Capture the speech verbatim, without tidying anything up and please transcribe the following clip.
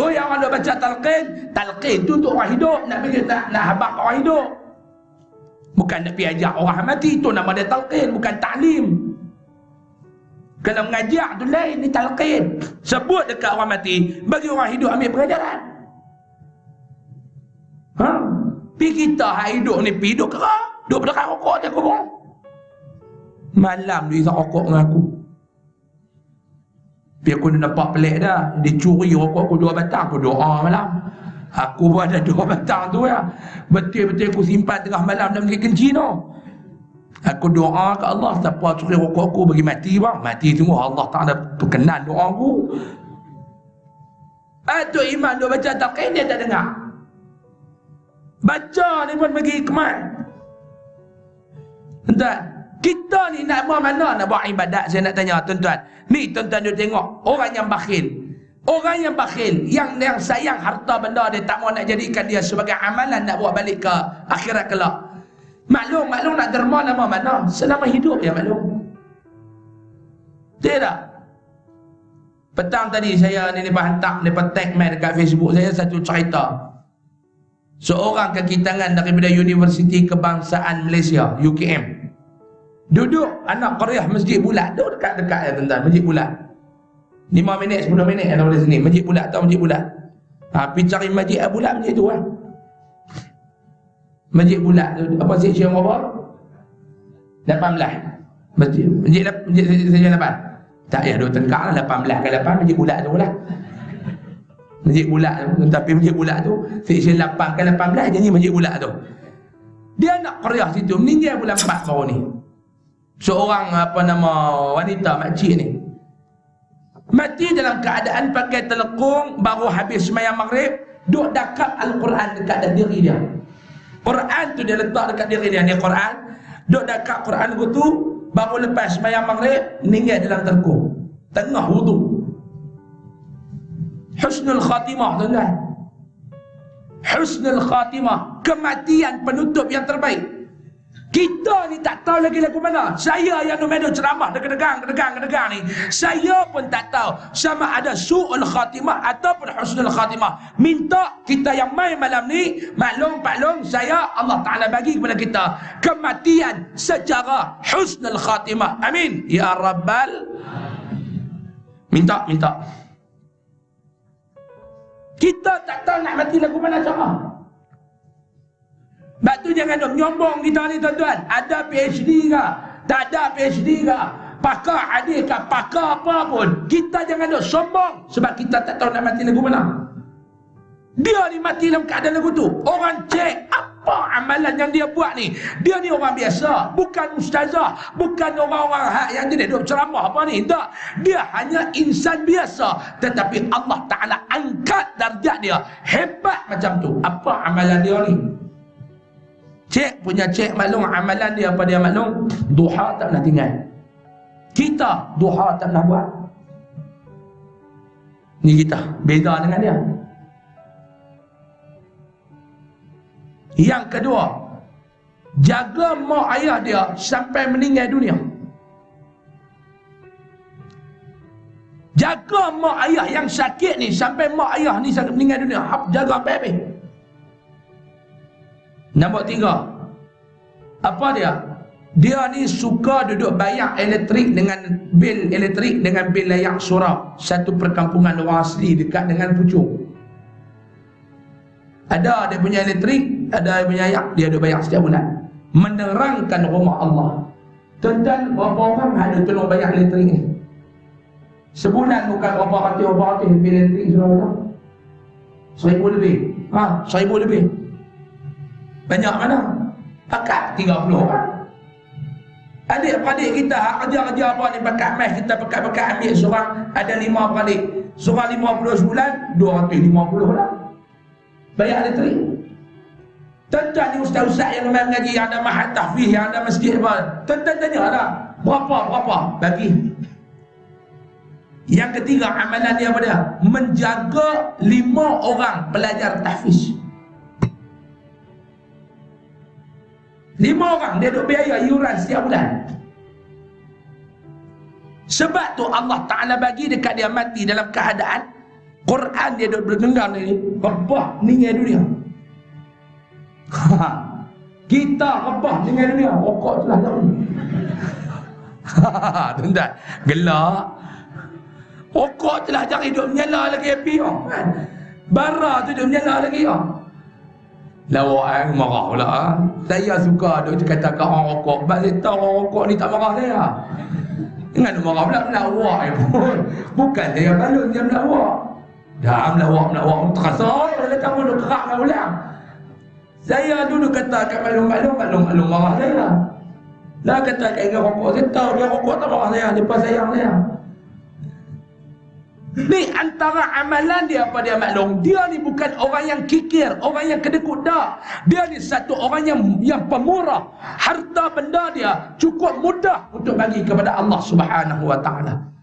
So yang orang baca talqin, talqin tu untuk orang hidup, nak bagi nak, nak habaq orang hidup. Bukan nak pergi ajak orang mati, tu nama dia talqin, bukan ta'lim. Kalau mengajak tu lain, ni talqin. Sebut dekat orang mati, bagi orang hidup ambil pengajaran. Ha? Pi kita hak hidup ni, pi hidup kerah, duduk berdekat rokok je kubur. Malam dia isap rokok dengan aku. Pi aku nampak pelik dah, dia curi rokok aku dua batang, aku doa malam. Aku pun ada dua batang tu ya. Betul-betul aku simpan tengah malam dalam bilik kenci tu. Aku doa ke Allah, siapa curi rokok aku bagi mati bang. Mati semua, Allah Ta'ala berkenan doa aku. Atuk Iman dia baca talqin, dia tak dengar. Baca ni pun bagi kemat. Tuan, kita ni nak buat mana nak buat ibadat? Saya nak tanya tuan-tuan. Ni tuan-tuan dia tengok orang yang bakhil. Orang yang bakhil, yang yang sayang harta benda dia, tak mau nak jadikan dia sebagai amalan nak buat balik ke akhirat kelak. Maklum, maklum nak derma nama mana? Selama hidup ya maklum. Tidak. Petang tadi saya ni lepas hantar, lepas tag mail dekat Facebook saya satu cerita. Seorang kaki tangan daripada Universiti Kebangsaan Malaysia, U K M. Duduk anak Qaryah Masjid Bulat, duduk dekat-dekat ya tuan-tuan, Masjid Bulat. lima minit, sepuluh minit ada dari sini, Masjid Bulat atau Masjid Bulat. Ha, pergi cari Masjid Bulat, masjid tu kan. Masjid Bulat tu, apa section berapa? lapan belas. Masjid, masjid, masjid, masjid section lapan. Tak ya, dua tengkak lah, lapan belas ke lapan, Masjid Bulat tu lah. Masjid Bulat tu, tapi Masjid Bulat tu, section lapan ke lapan belas, jadi Masjid Bulat tu. Dia nak Qaryah situ, meninggal bulan empat baru ni. Seorang apa nama wanita makcik ni. Mati dalam keadaan pakai telekung, baru habis sembahyang maghrib, duk dakap Al-Quran dekat diri dia. Quran tu dia letak dekat diri dia, ni Quran. Duk dakap Quran tu, baru lepas sembahyang maghrib, meninggal dalam telekung. Tengah wudu. Husnul khatimah tuan-tuan. Husnul khatimah, kematian penutup yang terbaik. Kita ni tak tahu lagi lagu mana. Saya yang nombor ceramah degang degang degang ni, saya pun tak tahu sama ada su'ul khatimah ataupun husnul khatimah. Minta kita yang main malam ni, maklum paklum saya Allah Ta'ala bagi kepada kita kematian secara husnul khatimah. Amin ya rabbal. Minta minta. Kita tak tahu nak mati lagu mana cara. Sebab tu jangan duk nyombong kita ni tuan-tuan. Ada PhD ke? Tak ada PhD ke? Pakar adik ke? Pakar apa pun. Kita jangan duk sombong. Sebab kita tak tahu nak mati lagu mana. Dia ni mati dalam keadaan lagu tu. Orang cek apa amalan yang dia buat ni. Dia ni orang biasa. Bukan ustazah. Bukan orang-orang hak yang dia duk ceramah apa ni. Tak. Dia hanya insan biasa. Tetapi Allah Ta'ala angkat darjat dia. Hebat macam tu. Apa amalan dia ni? Cek punya cek maklum amalan dia apa dia maklum. Duha tak pernah tinggal. Kita duha tak pernah buat. Ni kita beza dengan dia. Yang kedua, jaga mak ayah dia sampai meninggal dunia. Jaga mak ayah yang sakit ni sampai mak ayah ni sampai meninggal dunia. Jaga baik-baik. Nombor tiga, apa dia? Dia ni suka duduk bayar elektrik dengan bil elektrik dengan bil layak surau. Satu perkampungan orang asli dekat dengan Puchong. Ada dia punya elektrik, ada dia punya ayak, dia duduk bayar setiap bulan. Menerangkan rumah Allah. Tuan-tuan, berapa orang ada tolong bayar elektrik ni? Sebulan bukan berapa ratus, berapa ratus bil elektrik surau. Seribu lebih. Ha, seribu lebih. Banyak mana? Pakat tiga puluh orang. Adik-adik kita kerja-kerja apa ni pakat mes, kita pakat-pakat ambil seorang ada lima beradik. Seorang lima puluh sebulan, dua ratus lima puluh lah. Bayar elektrik. Tuan-tuan ni ustaz-ustaz yang mengaji, yang ada mahat tahfiz, yang ada masjid apa. Tuan-tuan tanya lah, berapa-berapa bagi. Yang ketiga amalan dia apa dia? Menjaga lima orang pelajar tahfiz. Lima orang dia duk biaya iuran setiap bulan. Sebab tu Allah Ta'ala bagi dekat dia mati dalam keadaan Quran dia duduk berdengar ni, rebah ninggal dunia. Kita rebah ninggal dunia, rokok telah jauh. Tuan-tuan, gelak. Rokok telah jauh, hidup menyala lagi happy. Bara tu hidup menyala lagi. Lawak marah pula. Saya suka duk kata kat orang rokok. Sebab saya tahu orang rokok ni tak marah saya. Jangan marah pula melawak pun. Bukan saya balun dia melawak. Dah melawak melawak terasa dia kamu duk kerak dengan ulang. Saya dulu kata kat balun-balun balun-balun marah saya. Lah kata kat orang rokok, saya tahu dia rokok tak marah saya, dia pas sayang saya. Ni antara amalan dia apa dia maklum. Dia ni bukan orang yang kikir, orang yang kedekut dah. Dia ni satu orang yang yang pemurah. Harta benda dia cukup mudah untuk bagi kepada Allah Subhanahu wa taala.